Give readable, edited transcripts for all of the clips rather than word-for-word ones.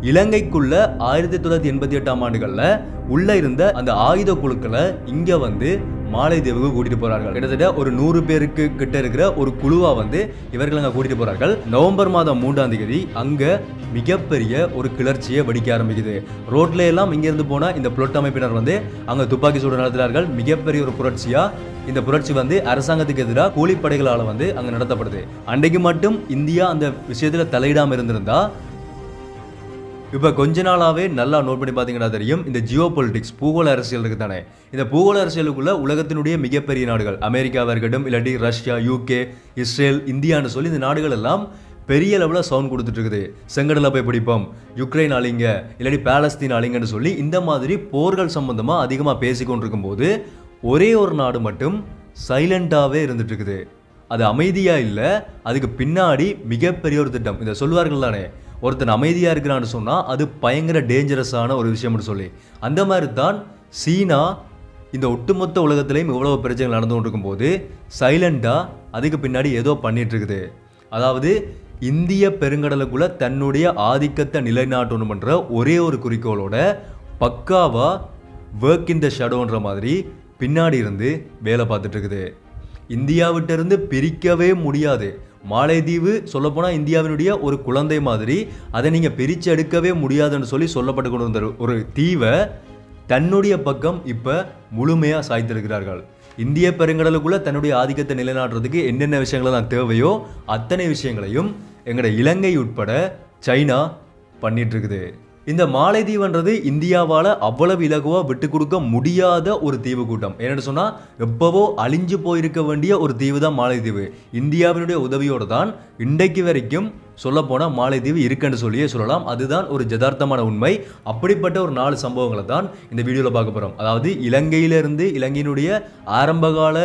இலங்கைக்குள்ள 1988ஆம் ஆண்டுகள்ல உள்ள இருந்த அந்த ஆயுத குழுக்களை இங்க வந்து மாலைதீவுக்கு கூட்டிட்டு போறார்கள். கிட்டத்தட்ட ஒரு 100 பேருக்கு கிட்ட இருக்கிற ஒரு குழுவா வந்து இவர்கள் அங்க கூட்டிட்டு போறார்கள். நவம்பர் மாதம் 3ஆம் தேதி அங்க மிகப்பெரிய ஒரு கிளர்ச்சியை வெடிக்க ஆரம்பிக்குது. ரோட்ல எல்லாம் இங்க இருந்து போன இந்த புலட் அமைப்பினர் வந்து அங்க துப்பாக்கி சூடு நடத்துறார்கள். மிகப்பெரிய ஒரு புரட்சியா இந்த புரட்சி வந்து அரசாங்கத்துக்கு எதிராக கூலிப்படைகளால வந்து அங்க நடத்தப்படுது. அன்றைக்கு மட்டும் இந்தியா அந்த விஷயத்துல தலையிடாம இருந்திருந்தா இப்போ கொஞ்ச நாளாவே நல்லா நோட் பண்ணி பார்த்தீங்கன்னா தெரியும், இந்த ஜியோ பொலிட்டிக்ஸ் பூகோள அரசியல் இருக்கு தானே, இந்த பூகோள அரசியலுக்குள்ள உலகத்தினுடைய மிகப்பெரிய நாடுகள் அமெரிக்காவாக இருக்கட்டும், இல்லாட்டி ரஷ்யா, யூகே, இஸ்ரேல், இந்தியான்னு சொல்லி இந்த நாடுகள் எல்லாம் பெரிய லெவலில் சவுண்ட் கொடுத்துட்டு இருக்குது. செங்கடலை போய் பிடிப்போம், யுக்ரைன் அழிங்க, இல்லாட்டி பாலஸ்தீன் அழிங்கன்னு சொல்லி இந்த மாதிரி போர்கள் சம்பந்தமாக அதிகமாக பேசிக்கொண்டிருக்கும் போது ஒரே ஒரு நாடு மட்டும் சைலண்டாகவே இருந்துட்டு இருக்குது. அது அமைதியாக இல்லை, அதுக்கு பின்னாடி மிகப்பெரிய ஒரு திட்டம். இதை சொல்லுவார்கள் தானே, ஒருத்தன் அமைதியாக இருக்கிறான்னு சொன்னால் அது பயங்கர டேஞ்சரஸான ஒரு விஷயம்னு சொல்லி. அந்த மாதிரி தான் சீனா இந்த ஒட்டுமொத்த உலகத்திலையும் இவ்வளவு பிரச்சனைகள் நடந்து கொண்டிருக்கும் போது சைலண்டாக அதுக்கு பின்னாடி ஏதோ பண்ணிட்டு இருக்குது. அதாவது இந்திய பெருங்கடலுக்குள்ள தன்னுடைய ஆதிக்கத்தை நிலைநாட்டணும் என்ற ஒரே ஒரு குறிக்கோளோட பக்காவா ஒர்க் இன் த ஷடோன்ற மாதிரி பின்னாடி இருந்து வேலை பார்த்துட்டு இருக்குது. இந்தியாவிட்ட இருந்து பிரிக்கவே முடியாது. மாலைதீவு சொல்லப்போனால் இந்தியாவினுடைய ஒரு குழந்தை மாதிரி, அதை நீங்கள் பிரித்து எடுக்கவே முடியாதுன்னு சொல்லி சொல்லப்பட்டு கொண்டு வந்த ஒரு தீவை தன்னுடைய பக்கம் இப்போ முழுமையாக சாய்த்திருக்கிறார்கள். இந்திய பெருங்கடலுக்குள்ள தன்னுடைய ஆதிக்கத்தை நிலைநாட்டுறதுக்கு என்னென்ன விஷயங்கள் தான் தேவையோ அத்தனை விஷயங்களையும் எங்களோட இலங்கை உட்பட சைனா பண்ணிட்டு இருக்குது. இந்த மாலைதீவுன்றது இந்தியாவால் அவ்வளவு இலகுவா விட்டு கொடுக்க முடியாத ஒரு தீவு கூட்டம். என்னென்னு சொன்னால் எப்பவோ அழிஞ்சு போயிருக்க வேண்டிய ஒரு தீவு தான் மாலைதீவு. இந்தியாவினுடைய உதவியோடு தான் இன்றைக்கு வரைக்கும் சொல்லப்போனால் மாலைதீவு இருக்குன்னு சொல்லியே சொல்லலாம். அதுதான் ஒரு யதார்த்தமான உண்மை. அப்படிப்பட்ட ஒரு 4 சம்பவங்களை தான் இந்த வீடியோவில் பார்க்க போகிறோம். அதாவது இலங்கையிலிருந்து இலங்கையினுடைய ஆரம்பகால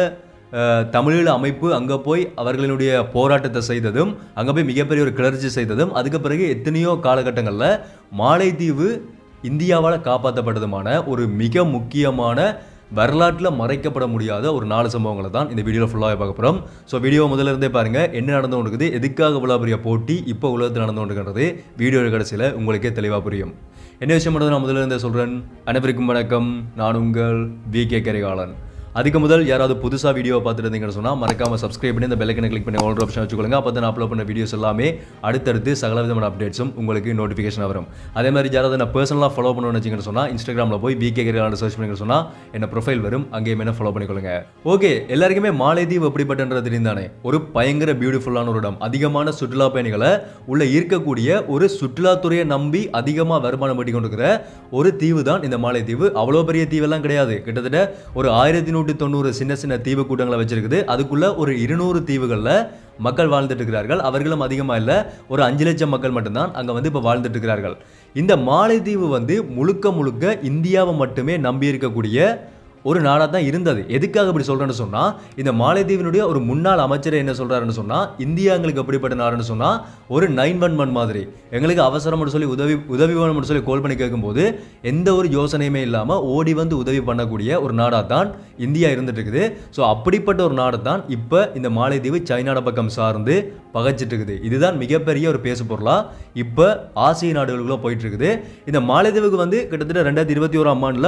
தமிழீழ அமைப்பு அங்கே போய் அவர்களினுடைய போராட்டத்தை செய்ததும், அங்கே போய் மிகப்பெரிய ஒரு கிளர்ச்சி செய்ததும், அதுக்கு பிறகு எத்தனையோ காலகட்டங்களில் மாலைதீவு இந்தியாவால் காப்பாற்றப்பட்டதுமான ஒரு மிக முக்கியமான வரலாற்றில் மறைக்கப்பட முடியாத ஒரு 4 சம்பவங்களை தான் இந்த வீடியோவில் ஃபுல்லாக பார்க்க போகிறோம். ஸோ வீடியோ முதல்ல இருந்தே பாருங்கள், என்ன நடந்து கொண்டிருக்குது, எதுக்காக இவ்வளோ பெரிய போட்டி இப்போ உலகத்தில் நடந்து கொண்டிருக்கிறது வீடியோ கடைசியில் உங்களுக்கே தெளிவாக புரியும். என்ன விஷயம் மட்டும் நான் முதல்ல இருந்தே சொல்கிறேன். அனைவருக்கும் வணக்கம், நான் உங்கள் vkkarikalan. அதுக்கு முதல் யாராவது புதுசாக வீடியோவை பார்த்துட்டு இருந்தீங்கன்னு சொன்னால் மறக்காமல் சப்ஸ்கிரைப் பண்ணி இந்த பெல்லைக்கனை கிளிக் பண்ணி ஆல் ஆப்ஷன் வச்சுக்கொள்ளுங்க. அப்போ தான் அப்லோட் பண்ண வீடியோஸ் எல்லாமே அடுத்தடுத்து சகல விதமான அப்டேட்ஸும் உங்களுக்கு நோட்டிஃபிகேஷன் வரும். அதே மாதிரி யாராவது நான் பர்சனலாக ஃபாலோ பண்ணணும்னு வச்சிங்கன்னு சொன்னால் இன்ஸ்டாகிராமில் போய் vkkarikalan சர்ச் பண்ணிங்கன்னு சொன்னால் என்ன ப்ரொஃபைல் வரும், அங்கேயுமே என்ன ஃபாலோ பண்ணிக்கொள்ளுங்க. ஓகே, எல்லாருக்குமே மாலைதீவு எப்படிப்பட்டன்றது தெரிந்தானே, ஒரு பயங்கர பியூட்டிஃபுல்லான ஒரு இடம். அதிகமான சுற்றுலா பயணிகளை உள்ள ஈர்க்கக்கூடிய ஒரு சுற்றுலாத்துறையை நம்பி அதிகமாக வருமானம் ஈட்டி கொண்டிருக்கிற ஒரு தீவு தான் இந்த மாலைதீவு. அவ்வளோ பெரிய தீவெல்லாம் கிடையாது. கிட்டத்தட்ட ஒரு 1190 சின்ன சின்ன தீவு கூட்டங்களை வச்சிருக்குது. அதுக்குள்ள ஒரு 200 தீவுகளில் மக்கள் வாழ்ந்துட்டு இருக்கிறார்கள். அவர்களும் அதிகமாக இல்லை, ஒரு 5 லட்சம் மக்கள் மட்டும்தான் அங்கே வந்து இப்போ வாழ்ந்துட்டு இருக்கிறார்கள். இந்த மாலைதீவு வந்து முழுக்க முழுக்க இந்தியாவை மட்டுமே நம்பி இருக்கக்கூடிய ஒரு நாடாக தான் இருந்தது. எதுக்காக இப்படி சொல்கிறேன்னு சொன்னால், இந்த மாலைதீவினுடைய ஒரு முன்னாள் அமைச்சரை என்ன சொல்கிறாருன்னு சொன்னால், இந்தியா எங்களுக்கு எப்படிப்பட்ட நாடுன்னு சொன்னால் ஒரு 911 மாதிரி, எங்களுக்கு அவசரம்னு சொல்லி உதவி வேணும்னு சொல்லி கால் பண்ணி கேட்கும்போது எந்த ஒரு யோசனையுமே இல்லாமல் ஓடி வந்து உதவி பண்ணக்கூடிய ஒரு நாடாக தான் இந்தியா இருந்துட்டு இருக்குது. ஸோ அப்படிப்பட்ட ஒரு நாடு தான் இப்போ இந்த மாலைதீவு சைனாட பக்கம் சார்ந்து பகைச்சிட்டு இருக்குது. இதுதான் மிகப்பெரிய ஒரு பேசு பொருளாக இப்போ ஆசிய நாடுகளுக்குள்ள போயிட்டு இருக்குது. இந்த மாலைதீவுக்கு வந்து கிட்டத்தட்ட 2021ஆம் ஆண்டில்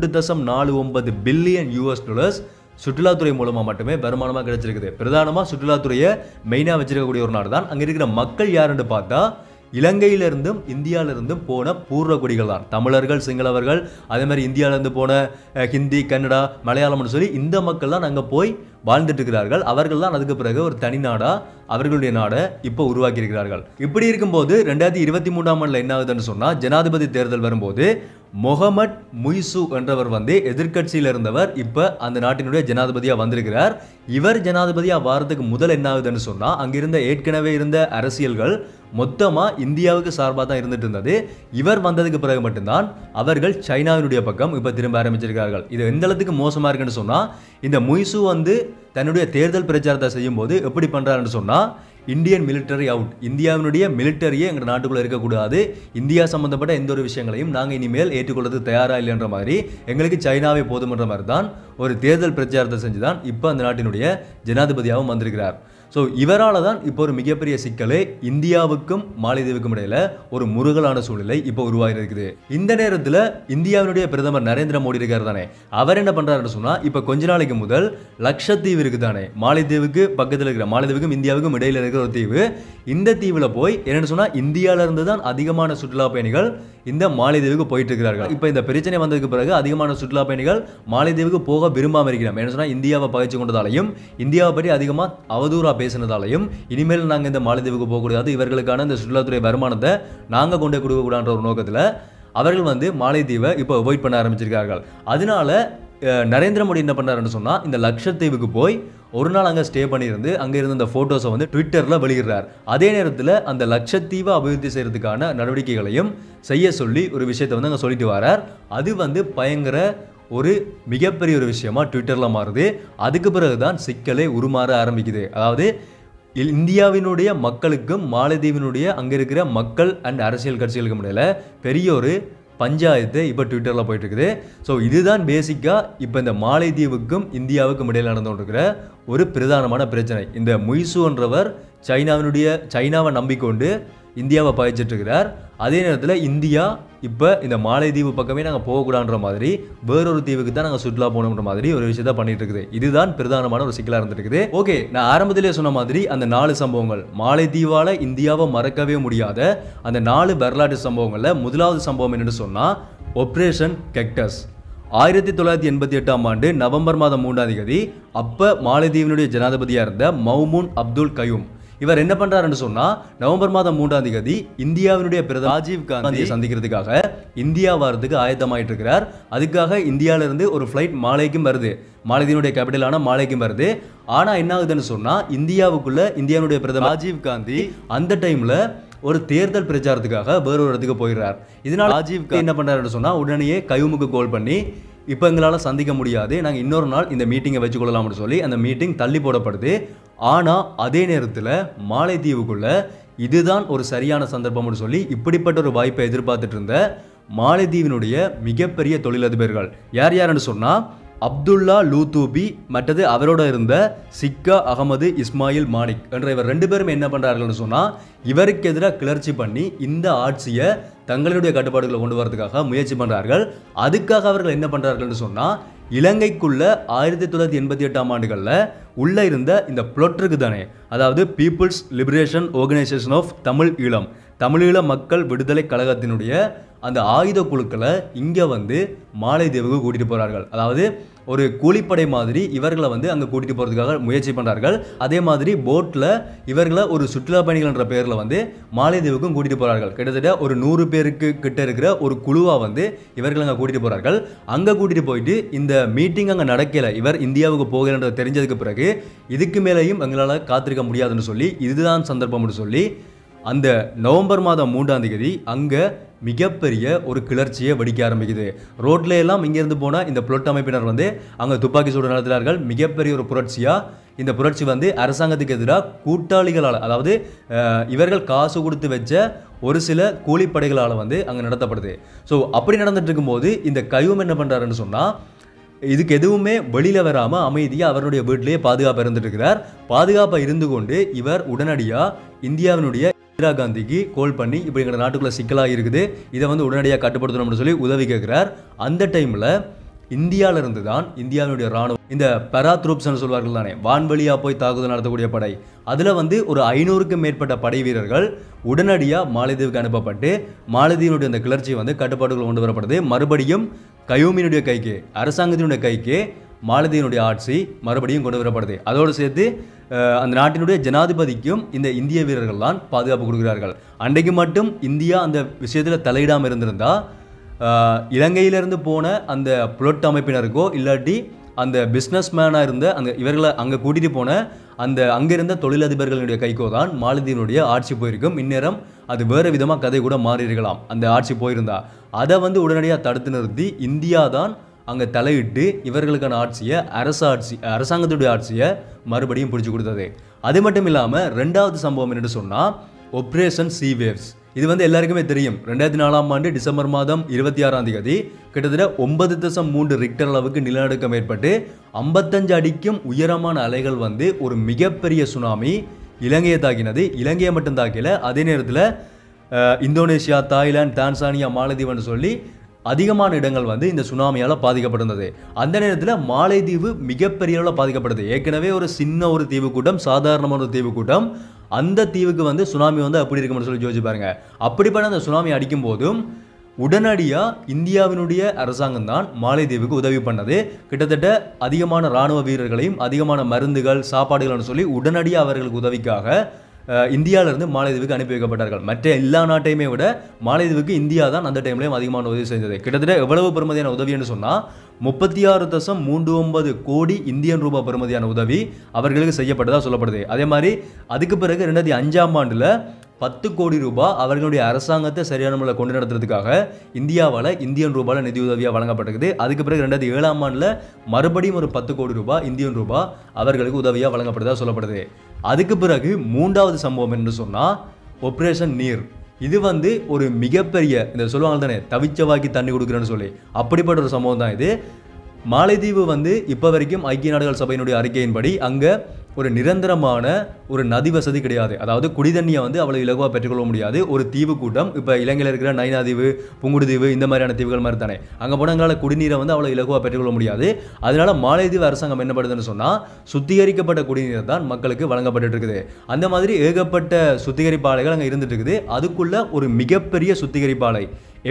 $3.49 பில்லியன் சுற்றுலாத்துறை மூலமாக மட்டுமே வருமானமாக கிடைச்சிருக்குது. பிரதானமாக சுற்றுலாத்துறையை மெயினாக வச்சிருக்கக்கூடிய ஒரு நாடு தான். அங்கே இருக்கிற மக்கள் யாருன்னு பார்த்தா இலங்கையிலிருந்தும் இந்தியாவிலிருந்தும் போன பூர்வ குடிகள் தான். தமிழர்கள், சிங்களவர்கள், அதே மாதிரி இந்தியாவிலிருந்து போன ஹிந்தி, கன்னடா, மலையாளம்னு சொல்லி இந்த மக்கள் தான் அங்கே போய் வாழ்ந்துட்டு இருக்கிறார்கள். அவர்கள் தான் அதுக்கு பிறகு ஒரு தனி நாடாக அவர்களுடைய நாடை இப்போ உருவாக்கி இருக்கிறார்கள். இப்படி இருக்கும்போது 2023ஆம் ஆண்டில் என்ன ஆகுதுன்னு சொன்னால், ஜனாதிபதி தேர்தல் வரும்போது முகமட் முய்சு என்றவர் வந்து எதிர்கட்சியில் இருந்தவர் இப்போ அந்த நாட்டினுடைய ஜனாதிபதியாக வந்திருக்கிறார். இவர் ஜனாதிபதியாக வாரத்துக்கு முதல் என்ன ஆகுதுன்னு சொன்னால், அங்கிருந்த ஏற்கனவே இருந்த அரசியல்கள் மொத்தமாக இந்தியாவுக்கு சார்பாக தான் இருந்துட்டு இருந்தது. இவர் வந்ததுக்கு பிறகு மட்டும்தான் அவர்கள் சைனாவினுடைய பக்கம் இப்போ திரும்ப ஆரம்பிச்சிருக்கிறார்கள். இது எந்த அளவுக்கு மோசமாக இருக்குன்னு சொன்னால், இந்த முய்சு வந்து தன்னுடைய தேர்தல் பிரச்சாரத்தை செய்யும் போது எப்படி பண்ணுறாருன்னு சொன்னால், இந்தியன் மிலிட்டரி அவுட், இந்தியாவினுடைய மிலிட்டரியே எங்கள் நாட்டுக்குள்ளே இருக்கக்கூடாது, இந்தியா சம்மந்தப்பட்ட எந்த ஒரு விஷயங்களையும் நாங்கள் இனிமேல் ஏற்றுக்கொள்வது தயாராக இல்லைன்ற மாதிரி, எங்களுக்கு சைனாவே போதுமன்ற மாதிரி தான் ஒரு தேர்தல் பிரச்சாரத்தை செஞ்சு தான் இப்போ அந்த நாட்டினுடைய ஜனாதிபதியாகவும் வந்திருக்கிறார். ஸோ இவரால் தான் இப்போ ஒரு மிகப்பெரிய சிக்கலே இந்தியாவுக்கும் மாலைதீவுக்கும் இடையில ஒரு முருகலான சூழ்நிலை இப்போ உருவாகி இருக்குது. இந்த நேரத்தில் இந்தியாவினுடைய பிரதமர் நரேந்திர மோடி இருக்கார் தானே, அவர் என்ன பண்றாருன்னு சொன்னா இப்போ கொஞ்ச நாளைக்கு முதல் லட்சத்தீவு இருக்கு தானே, மாலைதீவுக்கு பக்கத்தில் இருக்கிற, மாலைதீவுக்கும் இந்தியாவுக்கும் இடையில இருக்கிற ஒரு தீவு, இந்த தீவில் போய் என்னன்னு சொன்னா இந்தியாவில இருந்து தான் அதிகமான சுற்றுலா பயணிகள் இந்த மாலைதீவுக்கு போயிட்டு இருக்கிறார்கள். இப்போ இந்த பிரச்சனை வந்ததுக்கு பிறகு அதிகமான சுற்றுலா பயணிகள் மாலைதீவுக்கு போக விரும்பாம இருக்கிறோம். என்ன சொன்னா இந்தியாவை பகைச்சு கொண்டதாலையும் இந்தியாவை பற்றி அதிகமாக அவதூறா பேசினதாலையும் இனிமேல் நாங்கள் இந்த மாலைதீவுக்கு போகக்கூடாது, இவர்களுக்கான இந்த சுற்றுலாத்துறை வருமானத்தை நாங்கள் கொண்டே கொடுக்கக்கூடாதுன்ற ஒரு நோக்கத்தில் அவர்கள் வந்து மாலைதீவை இப்போ அவாய்ட் பண்ண ஆரம்பிச்சிருக்கார்கள். அதனால நரேந்திர மோடி என்ன பண்ணாருன்னு சொன்னால் இந்த லட்சத்தீவுக்கு போய் ஒரு நாள் அங்கே ஸ்டே பண்ணியிருந்து அங்கே இருந்த அந்த ஃபோட்டோஸை வந்து ட்விட்டரில் வெளியிடுறார். அதே நேரத்தில் அந்த லட்சத்தீவை அபிவிருத்தி செய்யறதுக்கான நடவடிக்கைகளையும் செய்ய சொல்லி ஒரு விஷயத்தை வந்து அங்கே சொல்லிட்டு வரார். அது வந்து பயங்கர ஒரு மிகப்பெரிய ஒரு விஷயமா ட்விட்டரில் மாறுது. அதுக்கு பிறகு தான் சிக்கலே உருமாற ஆரம்பிக்குது. அதாவது இந்தியாவினுடைய மக்களுக்கும் மாலைதீவினுடைய அங்கே இருக்கிற மக்கள் அண்ட் அரசியல் கட்சிகளுக்கும் இடையில பெரிய ஒரு பஞ்சாயத்து இப்போ ட்விட்டரில் போயிட்டு இருக்குது. ஸோ இதுதான் பேசிக்காக இப்போ இந்த மாலைதீவுக்கும் இந்தியாவுக்கும் இடையில் நடந்து கொண்டிருக்கிற ஒரு பிரதானமான பிரச்சனை. இந்த முய்சுன்றவர் சைனாவை நம்பிக்கொண்டு இந்தியாவை பயிற்சிட்டு இருக்கிறார். அதே நேரத்தில் இந்தியா இப்போ இந்த மாலைதீவு பக்கமே நாங்கள் போகக்கூடாதுன்ற மாதிரி வேறொரு தீவுக்கு தான் நாங்கள் சுற்றுலா போகணுன்ற மாதிரி ஒரு விஷயத்த பண்ணிட்டு இருக்குது. இதுதான் பிரதானமான ஒரு சிக்கலாக இருந்துருக்குது. ஓகே, நான் ஆரம்பத்திலே சொன்ன மாதிரி அந்த 4 சம்பவங்கள், மாலைதீவால் இந்தியாவை மறக்கவே முடியாத அந்த 4 வரலாற்று சம்பவங்களில் முதலாவது சம்பவம் என்னன்னு சொன்னால் ஆபரேஷன் கெக்டஸ். 1988ஆம் ஆண்டு நவம்பர் மாதம் 3ஆம் தேதி அப்போ மாலைதீவினுடைய ஜனாதிபதியாக இருந்த மௌமூன் அப்துல் கயூம் இவர் என்ன பண்றாருன்னு சொன்னா நவம்பர் மாதம் 3ஆம் தேதி இந்தியாவினுடைய பிரதமர் ராஜீவ் காந்தியை சந்திக்கிறதுக்காக இந்தியா வரதுக்கு ஆயத்தமாயிட்டு இருக்கிறார். அதுக்காக இந்தியாவில இருந்து ஒரு ஃபிளைட் மாலைக்கும் வருது, மாலைதீவுடைய கேபிட்டலான மாலைக்கும் வருது. ஆனா என்ன ஆகுதுன்னு சொன்னா இந்தியாவுடைய பிரதமர் ராஜீவ் காந்தி அந்த டைம்ல ஒரு தேர்தல் பிரச்சாரத்துக்காக வேறொரு இடத்துக்கு போயிடுறார். இதனால ராஜீவ் காந்தி என்ன பண்றாருன்னு சொன்னா உடனே கயூமுக்கு கால் பண்ணி இப்போ எங்களால் சந்திக்க முடியாது, நாங்கள் இன்னொரு நாள் இந்த மீட்டிங்கை வச்சுக்கொள்ளலாம்னு சொல்லி அந்த மீட்டிங் தள்ளி போடப்படுது. ஆனால் அதே நேரத்தில் மாலைதீவுக்குள்ள இதுதான் ஒரு சரியான சந்தர்ப்பம்னு சொல்லி இப்படிப்பட்ட ஒரு வாய்ப்பை எதிர்பார்த்துட்டு இருந்த மாலைதீவினுடைய மிகப்பெரிய தொழிலதிபர்கள் யார் யாருன்னு சொன்னால் அப்துல்லா லூத்தூபி மற்றது அவரோட இருந்த சிக்கா அகமது இஸ்மாயில் மாலிக் என்ற இவர் 2 பேரும் என்ன பண்ணுறார்கள்னு சொன்னால் இவருக்கு எதிராக கிளர்ச்சி பண்ணி இந்த ஆட்சியை தங்களுடைய கட்டுப்பாடுகளை கொண்டு வரதுக்காக முயற்சி பண்ணுறார்கள். அதுக்காக அவர்கள் என்ன பண்ணுறார்கள்னு சொன்னால் இலங்கைக்குள்ள 1988ஆம் ஆண்டுகளில் உள்ள இருந்த இந்த பிளொட் இருக்கு தானே, அதாவது people's liberation organisation of Tamil Eelam மக்கள் விடுதலை கழகத்தினுடைய அந்த ஆயுத குழுக்களை இங்கே வந்து மாலைதீவுக்கு கூட்டிகிட்டு போகிறார்கள். அதாவது ஒரு கூலிப்படை மாதிரி இவர்களை வந்து அங்கே கூட்டிகிட்டு போகிறதுக்காக முயற்சி பண்ணுறார்கள். அதே மாதிரி போட்டில் இவர்களை ஒரு சுற்றுலா பயணிகள் என்ற பெயரில் வந்து மாலைதீவுக்கும் கூட்டிகிட்டு போகிறார்கள். கிட்டத்தட்ட ஒரு 100 பேருக்கு கிட்ட இருக்கிற ஒரு குழுவாக வந்து இவர்கள் அங்கே கூட்டிகிட்டு போகிறார்கள். அங்கே கூட்டிகிட்டு போயிட்டு இந்த மீட்டிங் அங்கே நடக்கலை, இவர் இந்தியாவுக்கு போகிறன்றது தெரிஞ்சதுக்கு பிறகு இதுக்கு மேலேயும் எங்களால் காத்திருக்க முடியாதுன்னு சொல்லி இதுதான் சந்தர்ப்பம்னு சொல்லி அந்த நவம்பர் மாதம் 3ஆம் தேதி அங்கே மிகப்பெரிய ஒரு கிளர்ச்சியை வெடிக்க ஆரம்பிக்குது. ரோட்ல எல்லாம் இங்கேருந்து போனால் இந்த புலட் அமைப்பினர் வந்து அங்கே துப்பாக்கி சூடு நடத்துகிறார்கள். மிகப்பெரிய ஒரு புரட்சியாக இந்த புரட்சி வந்து அரசாங்கத்துக்கு எதிராக கூட்டாளிகளால், அதாவது இவர்கள் காசு கொடுத்து வச்ச ஒரு சில கூலிப்படைகளால் வந்து அங்கே நடத்தப்படுது. ஸோ அப்படி நடந்துட்டு இருக்கும்போது இந்த கயூம் என்ன பண்ணுறாருன்னு சொன்னால் இதுக்கு எதுவுமே வெளியில் வராமல் அமைதியாக அவருடைய வீட்டிலேயே பாதுகாப்பாக இருந்துட்டு இருக்கிறார். பாதுகாப்பாக இருந்து கொண்டு இவர் உடனடியாக இந்தியாவினுடைய இந்திரா காந்திக்கு கால் பண்ணி இப்படி எங்கள் நாட்டுக்குள்ளே சிக்கலாக இருக்குது, இதை வந்து உடனடியாக கட்டுப்படுத்தணும்னு சொல்லி உதவி கேட்குறார். அந்த டைமில் இந்தியாவிலிருந்து தான் இந்தியாவினுடைய ராணுவம் இந்த பராத்ரூப்ஸ்ன்னு சொல்வார்கள் தானே, வான்வழியாக போய் தாக்குதல் நடத்தக்கூடிய படை, அதில் வந்து ஒரு 500க்கும் மேற்பட்ட படை வீரர்கள் உடனடியாக மாலைதீவுக்கு அனுப்பப்பட்டு மாலைதீவினுடைய அந்த கிளர்ச்சி வந்து கட்டுப்பாடுகள் கொண்டு வரப்படுது. மறுபடியும் கயூமினுடைய கைக்கு, அரசாங்கத்தினுடைய கைக்கு மாலத்தீவினுடைய ஆட்சி மறுபடியும் கொண்டு வரப்படுது. அதோடு சேர்த்து அந்த நாட்டினுடைய ஜனாதிபதிக்கும் இந்த இந்திய வீரர்கள் தான் பாதுகாப்பு கொடுக்கிறார்கள். அன்றைக்கு மட்டும் இந்தியா அந்த விஷயத்தில் தலையிடாமல் இருந்திருந்தா இலங்கையிலிருந்து போன அந்த புலட் அமைப்பினருக்கோ இல்லாட்டி அந்த பிஸ்னஸ் மேனாக இருந்த அந்த இவர்களை அங்கே கூட்டிகிட்டு போன அந்த அங்கே இருந்த தொழிலதிபர்களுடைய கைக்கோ தான் மாலத்தீவினுடைய ஆட்சி போயிருக்கும். இந்நேரம் அது வேறு விதமாக கதை கூட மாறியிருக்கலாம் அந்த ஆட்சி போயிருந்தா. அதை வந்து உடனடியாக தடுத்து நிறுத்தி இந்தியா தான் அங்கே தலையிட்டு இவர்களுக்கான ஆட்சியை அரசாங்கத்துடைய ஆட்சியை மறுபடியும் பிடிச்சி கொடுத்தது. அது மட்டும் இல்லாமல் ரெண்டாவது சம்பவம் என்னென்னு சொன்னால் ஆபரேஷன் சீ வேவ்ஸ். இது வந்து எல்லாருக்குமே தெரியும். 2004ஆம் ஆண்டு டிசம்பர் மாதம் 26ஆம் தேதி கிட்டத்தட்ட 9.3 ரிக்டர் அளவுக்கு நிலநடுக்கம் ஏற்பட்டு 55 அடிக்கும் உயரமான அலைகள் வந்து ஒரு மிகப்பெரிய சுனாமி இலங்கையை தாக்கினது. இலங்கையை மட்டும் தாக்கல, அதே நேரத்தில் இந்தோனேஷியா, தாய்லாந்து, தான்சானியா, மாலத்தீவுன்னு சொல்லி அதிகமான இடங்கள் வந்து இந்த சுனாமியால் பாதிக்கப்பட்டிருந்தது. அந்த நேரத்தில் மாலைதீவு மிகப்பெரிய அளவில் பாதிக்கப்படுது. ஏற்கனவே ஒரு சின்ன ஒரு தீவு கூட்டம், சாதாரணமான ஒரு தீவு கூட்டம், அந்த தீவுக்கு வந்து சுனாமி வந்து அப்படி இருக்கும்னு சொல்லி யோசிச்சு பாருங்க. அப்படிப்பட்ட அந்த சுனாமி அடிக்கும் போதும் உடனடியாக இந்தியாவினுடைய அரசாங்கம் தான் மாலைதீவுக்கு உதவி பண்ணது. கிட்டத்தட்ட அதிகமான இராணுவ வீரர்களையும் அதிகமான மருந்துகள், சாப்பாடுகள்னு சொல்லி உடனடியாக அவர்களுக்கு உதவிக்காக இந்தியாவிலிருந்து மாலைதீவுக்கு அனுப்பி வைக்கப்பட்டார்கள். மற்ற எல்லா நாட்டையுமே விட மாலைதீவுக்கு இந்தியா தான் அந்த டைம்லேயும் அதிகமான உதவி செஞ்சது. கிட்டத்தட்ட எவ்வளவு பெருமதியான உதவின்னு சொன்னால் 36.39 கோடி இந்தியன் ரூபாய் பெருமதியான உதவி அவர்களுக்கு செய்யப்பட்டதாக சொல்லப்படுது. அதே மாதிரி அதுக்கு பிறகு 2005ஆம் ஆண்டில் 10 கோடி ரூபாய் அவர்களுடைய அரசாங்கத்தை சரியான முறையில் கொண்டு நடத்துறதுக்காக இந்தியாவால் இந்தியன் ரூபாயில் நிதி உதவியாக வழங்கப்பட்டிருக்குது. அதுக்கு பிறகு 2007ஆம் ஆண்டில் மறுபடியும் ஒரு 10 கோடி ரூபாய் இந்தியன் ரூபாய் அவர்களுக்கு உதவியாக வழங்கப்பட்டதாக சொல்லப்படுது. அதுக்கு பிறகு 3வது சம்பவம் என்று சொன்னால் ஆபரேஷன் நீர். இது வந்து ஒரு மிகப்பெரிய, இந்த சொல்லுவாங்க தானே தவிச்சவாக்கி தண்ணி கொடுக்குறேன்னு சொல்லி, அப்படிப்பட்ட ஒரு சம்பவம் தான் இது. மாலைதீவு வந்து இப்போ வரைக்கும் ஐக்கிய நாடுகள் சபையினுடைய அறிக்கையின்படி அங்கே ஒரு நிரந்தரமான ஒரு நதி வசதி கிடையாது. அதாவது குடிதண்ணியை வந்து அவ்வளோ இலகுவாக பெற்றுக்கொள்ள முடியாது. ஒரு தீவு கூட்டம், இப்போ இலங்கையில் இருக்கிற நைனா தீவு, புங்குடுதீவு, இந்த மாதிரியான தீவுகள் மாதிரி தானே, அங்கே போனால் எங்களால் குடிநீரை வந்து அவ்வளோ இலகுவாக பெற்றுக்கொள்ள முடியாது. அதனால மாலைதீவு அரசாங்கம் என்ன பண்ணுதுன்னு சொன்னால் சுத்திகரிக்கப்பட்ட குடிநீர் தான் மக்களுக்கு வழங்கப்பட்டு இருக்குது. அந்த மாதிரி ஏகப்பட்ட சுத்திகரிப்பு ஆலைகள் அங்கே இருந்துட்டு இருக்குது. அதுக்குள்ள ஒரு மிகப்பெரிய சுத்திகரிப்பு ஆலை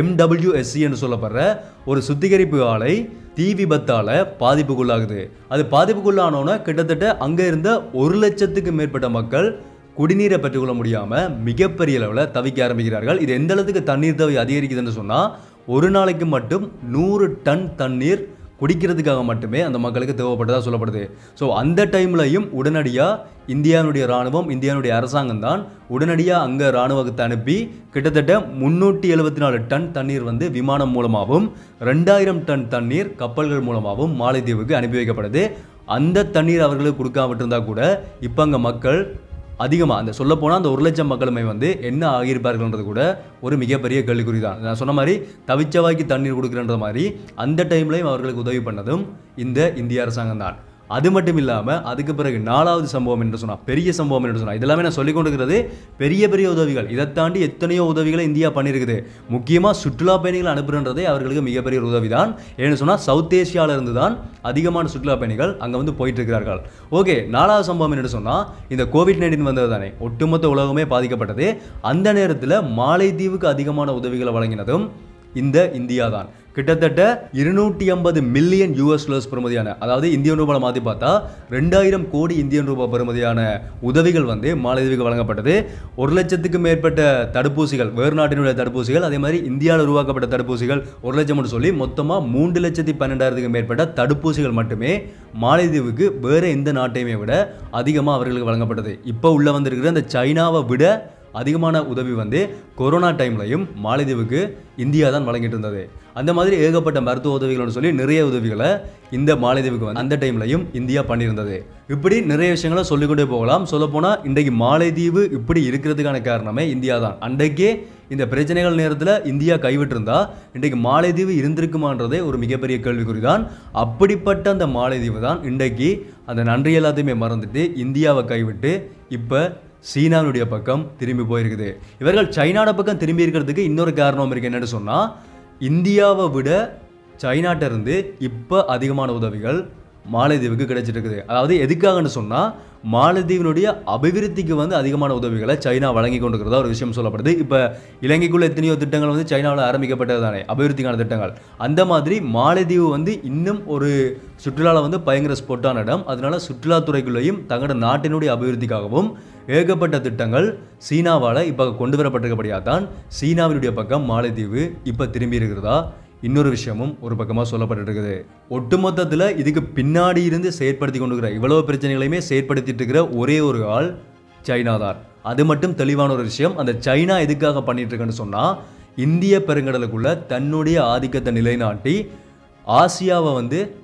MWSC என்று சொல்லப்படுற ஒரு சுத்திகரிப்பு ஆலை தீ விபத்தால் பாதிப்புக்குள்ளாகுது. அது பாதிப்புக்குள்ளானோன்னா கிட்டத்தட்ட அங்கே இருந்த 1 லட்சத்துக்கு மேற்பட்ட மக்கள் குடிநீரை பெற்றுக்கொள்ள முடியாமல் மிகப்பெரிய அளவில் தவிக்க ஆரம்பிக்கிறார்கள். இது எந்த அளவுக்கு தண்ணீர் தேவை அதிகரிக்குதுன்னு சொன்னால் ஒரு நாளைக்கு மட்டும் 100 டன் தண்ணீர் குடிக்கிறதுக்காக மட்டுமே அந்த மக்களுக்கு தேவைப்பட்டதாக சொல்லப்படுது. ஸோ அந்த டைம்லையும் உடனடியாக இந்தியாவுடைய இராணுவம், இந்தியாவுடைய அரசாங்கம் தான் உடனடியாக அங்கே இராணுவத்தை அனுப்பி கிட்டத்தட்ட 374 டன் தண்ணீர் வந்து விமானம் மூலமாகவும் 2000 டன் தண்ணீர் கப்பல்கள் மூலமாகவும் மாலைதீவுக்கு அனுப்பி வைக்கப்படுது. அந்த தண்ணீர் அவர்களுக்கு கொடுக்காமட்டிருந்தா கூட இப்போ அங்கே மக்கள் அதிகமாக, அந்த சொல்லப்போனால் அந்த 1 லட்சம் மக்களுமே வந்து என்ன ஆகியிருப்பார்கள்ன்றது கூட ஒரு மிகப்பெரிய கேள்விக்குறி தான். நான் சொன்ன மாதிரி தவிச்சவாய்க்கு தண்ணீர் கொடுக்குறன்ற மாதிரி அந்த டைம்லையும் அவர்களுக்கு உதவி பண்ணதும் இந்த இந்திய அரசாங்கம் தான். அது மட்டும் இல்லாமல் அதுக்கு பிறகு 4வது சம்பவம் என்று சொன்னால், பெரிய சம்பவம் என்று சொன்னால், இதெல்லாமே நான் சொல்லிக் கொண்டிருக்கிறது பெரிய பெரிய உதவிகள். இதை தாண்டி எத்தனையோ உதவிகளை இந்தியா பண்ணியிருக்குது. முக்கியமாக சுற்றுலா பயணிகள் அனுப்புகிறன்றதே அவர்களுக்கு மிகப்பெரிய ஒரு உதவி தான். ஏன்னு சொன்னால் சவுத் ஏஷியாவில் இருந்து தான் அதிகமான சுற்றுலா பயணிகள் அங்கே வந்து போயிட்டு இருக்கிறார்கள். ஓகே, 4வது சம்பவம் என்று சொன்னால் இந்த COVID-19 வந்தது தானே, ஒட்டுமொத்த உலகமே பாதிக்கப்பட்டது. அந்த நேரத்தில் மாலைதீவுக்கு அதிகமான உதவிகளை வழங்கினதும் இந்த இந்தியா தான். கிட்டத்தட்ட 250 மில்லியன் US பெறுமதியான, அதாவது இந்தியன் ரூபாய் மாற்றி பார்த்தா 2000 கோடி இந்தியன் ரூபாய் பெறுமதியான உதவிகள் வந்து மாலைதீவுக்கு வழங்கப்பட்டது. 1 லட்சத்துக்கு மேற்பட்ட தடுப்பூசிகள், வேறு நாட்டினுடைய தடுப்பூசிகள், அதே மாதிரி இந்தியாவில் உருவாக்கப்பட்ட தடுப்பூசிகள் 1 லட்சம் சொல்லி மொத்தமாக 3,12,000க்கு மேற்பட்ட தடுப்பூசிகள் மட்டுமே மாலைதீவுக்கு வேறு எந்த நாட்டையுமே விட அதிகமாக அவர்களுக்கு வழங்கப்பட்டது. இப்போ உள்ள வந்திருக்கிற இந்த சைனாவை விட அதிகமான உதவி வந்து கொரோனா டைம்லையும் மாலைதீவுக்கு இந்தியா தான் வழங்கிட்டு இருந்தது. அந்த மாதிரி ஏகப்பட்ட மருத்துவ உதவிகள்னு சொல்லி நிறைய உதவிகளை இந்த மாலைதீவுக்கு வந்து அந்த டைம்லையும் இந்தியா பண்ணியிருந்தது. இப்படி நிறைய விஷயங்களை சொல்லிக்கொண்டே போகலாம். சொல்லப்போனால் இன்றைக்கு மாலைதீவு இப்படி இருக்கிறதுக்கான காரணமே இந்தியா தான். அன்றைக்கே இந்த பிரச்சனைகள் நேரத்தில் இந்தியா கைவிட்டிருந்தா இன்றைக்கு மாலைதீவு இருந்திருக்குமான்றதே ஒரு மிகப்பெரிய கேள்விக்குறி தான். அப்படிப்பட்ட அந்த மாலைதீவு தான் இன்றைக்கு அந்த நன்றி எல்லாத்தையுமே மறந்துட்டு இந்தியாவை கைவிட்டு இப்போ சீனாவுடைய பக்கம் திரும்பி போயிருக்குது. இவர்கள் சைனாவோட பக்கம் திரும்பி இருக்கிறதுக்கு இன்னொரு காரணம் இருக்கு. என்னன்னு சொன்னால் இந்தியாவை விட சைனாட்ட இருந்து இப்போ அதிகமான உதவிகள் மாலைதீவுக்கு கிடைச்சிட்டு இருக்குது. அதாவது எதுக்காகன்னு சொன்னால் மாலத்தீவினுடைய அபிவிருத்திக்கு வந்து அதிகமான உதவிகளை சைனா வழங்கி கொண்டிருக்கிறதா ஒரு விஷயம் சொல்லப்படுது. இப்போ இலங்கைக்குள்ள எத்தனையோ திட்டங்கள் வந்து சைனாவில் ஆரம்பிக்கப்பட்டது தானே, அபிவிருத்திக்கான திட்டங்கள். அந்த மாதிரி மாலத்தீவு வந்து இன்னும் ஒரு சுற்றுலாவில் வந்து பயங்கர ஸ்பொட்டான இடம். அதனால சுற்றுலாத்துறைக்குள்ளேயும் தங்களோட நாட்டினுடைய அபிவிருத்திக்காகவும் ஏகப்பட்ட திட்டங்கள் சீனாவால் இப்போ கொண்டு வரப்பட்டிருக்கப்படியாக தான் சீனாவினுடைய பக்கம் மாலத்தீவு இப்போ திரும்பி இருக்கிறதா இன்னொரு விஷயமும் ஒரு பக்கமாக சொல்லப்பட்டு இருக்குது. ஒட்டுமொத்தத்தில் இதுக்கு பின்னாடி இருந்து செயற்படுத்தி கொண்டிருக்கிற இவ்வளவு பிரச்சனைகளையுமே செயற்படுத்திட்டு இருக்கிற ஒரே ஒரு ஆள் சைனா தான். அது மட்டும் தெளிவான ஒரு விஷயம். அந்த சைனா எதுக்காக பண்ணிட்டு இருக்குன்னு சொன்னால் இந்திய பெருங்கடலுக்குள்ள தன்னுடைய ஆதிக்கத்தை நிலைநாட்டி ஆசியாவை வந்து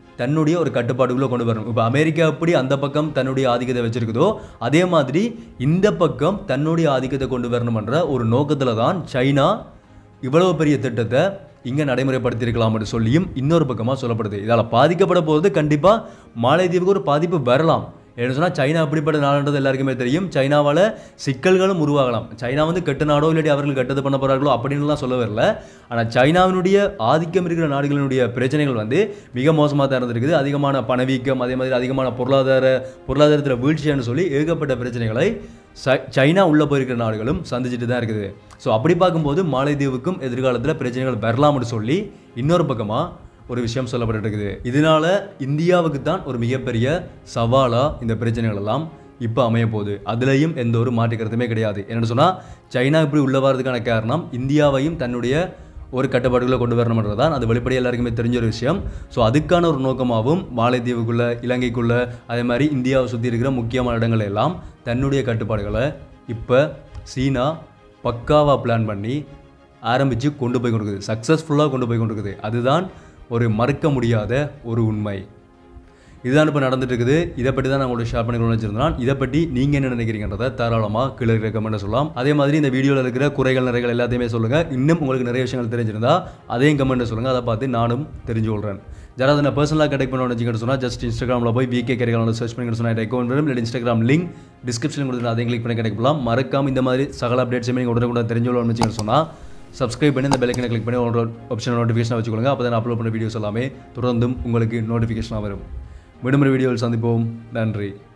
தன்னுடைய ஒரு கட்டுப்பாடுக்குள்ளே கொண்டு வரணும். இப்போ அமெரிக்கா எப்படி அந்த பக்கம் தன்னுடைய ஆதிக்கத்தை வச்சிருக்குதோ அதே மாதிரி இந்த பக்கம் தன்னுடைய ஆதிக்கத்தை கொண்டு வரணும்ன்ற ஒரு நோக்கத்தில் தான் சைனா இவ்வளவு பெரிய திட்டத்தை இங்கே நடைமுறைப்படுத்தியிருக்கலாம்னு சொல்லியும் இன்னொரு பக்கமாக சொல்லப்படுது. இதால் பாதிக்கப்பட போகிறது கண்டிப்பாக மாலைதீவுக்கு ஒரு பாதிப்பு வரலாம். என்ன சொன்னால் சைனா அப்படிப்பட்ட நாடுன்றது எல்லாருக்குமே தெரியும். சைனாவால் சிக்கல்களும் உருவாகலாம். சைனா வந்து கெட்ட நாடோ இல்லாட்டி அவர்கள் கெட்டது பண்ண போகிறார்களோ அப்படின்லாம் சொல்ல வரல. ஆனால் சைனாவினுடைய ஆதிக்கம் இருக்கிற நாடுகளினுடைய பிரச்சனைகள் வந்து மிக மோசமாக தான் இருந்திருக்குது. அதிகமான பணவீக்கம், அதே மாதிரி அதிகமான பொருளாதாரத்தில் வீழ்ச்சியான்னு சொல்லி ஏகப்பட்ட பிரச்சனைகளை சைனா உள்ளே போயிருக்கிற நாடுகளும் சந்திச்சுட்டு தான் இருக்குது. ஸோ அப்படி பார்க்கும்போது மாலைதீவுக்கும் எதிர்காலத்தில் பிரச்சனைகள் வரலாம்னு சொல்லி இன்னொரு பக்கமாக ஒரு விஷயம் சொல்லப்பட்டு இருக்குது. இதனால இந்தியாவுக்கு தான் ஒரு மிகப்பெரிய சவாலாக இந்த பிரச்சனைகள் எல்லாம் இப்போ அமைய போகுது. அதுலேயும் எந்த ஒரு மாற்று கருத்துமே கிடையாது. என்னென்னு சொன்னால் சைனா இப்படி உள்ள வரதுக்கான காரணம் இந்தியாவையும் தன்னுடைய ஒரு கட்டுப்பாடுகளை கொண்டு வரணுன்றது தான். அது வெளிப்படையாக எல்லாருக்குமே தெரிஞ்ச ஒரு விஷயம். ஸோ அதுக்கான ஒரு நோக்கமாகவும் மாலைதீவுக்குள்ளே, இலங்கைக்குள்ளே, அதே மாதிரி இந்தியாவை சுற்றி இருக்கிற முக்கியமான இடங்கள் எல்லாம் தன்னுடைய கட்டுப்பாடுகளை இப்போ சீனா பக்காவாக பிளான் பண்ணி ஆரம்பித்து கொண்டு போய் கொண்டிருக்குது. சக்ஸஸ்ஃபுல்லாக கொண்டு போய் கொண்டிருக்குது. அதுதான் ஒரு மறுக்க முடியாத ஒரு உண்மை. இதுதான் இப்போ நடந்துட்டு இருக்குது. இதை பற்றி தான் நான் உங்களோட ஷேர் பண்ணிக்கணும்னு வச்சிருந்தேன். இதை பற்றி நீங்கள் என்ன நினைக்கிறீங்கன்றதை தாராளமாக கீழே ரெக்கமெண்ட் சொல்லலாம். அதே மாதிரி இந்த வீடியோவில் இருக்கிற குறைகள் நிறைகள் எல்லாத்தையுமே சொல்லுங்கள். இன்னும் உங்களுக்கு நிறைய விஷயங்கள் தெரிஞ்சிருந்தா அதையும் கமெண்ட் சொல்லுங்கள். அதை பார்த்து நானும் தெரிஞ்சு கொள்கிறேன். யாராவது நான் பர்சனலாக கனெக்ட் பண்ண வச்சுக்கிட்டு சொன்னால் ஜஸ்ட் இன்ஸ்டாகிராமில் போய் vkkarikalan சர்ச் பண்ணிக்கிட்டு சொன்னால் அக்கௌண்ட் வரும். இல்லை இன்ஸ்டாகிராம் லிங்க் டிஸ்கிரிப்ஷன் கொடுத்து அதையும் கிளிக் பண்ணி கனெக்ட் பண்ணலாம். மறக்காம இந்த மாதிரி சகல அப்டேட்ஸுமே நீங்கள் உடனே தெரிஞ்சுக்கணும்னு வச்சுக்கிட்டு சொன்னால் சப்ஸ்கிரைப் பண்ணி இந்த பெல்லைக்கனை கிளிக் பண்ணி உங்களோட ஆப்ஷன் நோட்டிஃபிகேஷன் வச்சுக்கொள்ளுங்க. அப்போ தான் அப்லோட் பண்ண வீடியோஸ் எல்லாமே தொடர்ந்தும் உங்களுக்கு நோட்டிஃபிகேஷனாக வரும். மீண்டும் ஒரு வீடியோவில் சந்திப்போம். நன்றி.